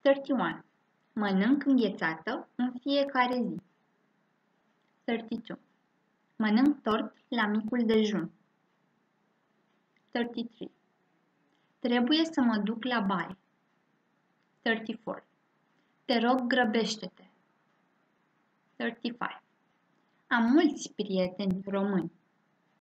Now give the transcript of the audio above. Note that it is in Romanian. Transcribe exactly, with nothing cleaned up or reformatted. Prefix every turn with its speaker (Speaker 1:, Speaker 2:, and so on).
Speaker 1: treizeci și unu. Mănânc înghețată în fiecare zi. treizeci și doi. Mănânc tort la micul dejun. treizeci și trei. Trebuie să mă duc la baie. treizeci și patru. Te rog, grăbește-te. treizeci și cinci. Am mulți prieteni români.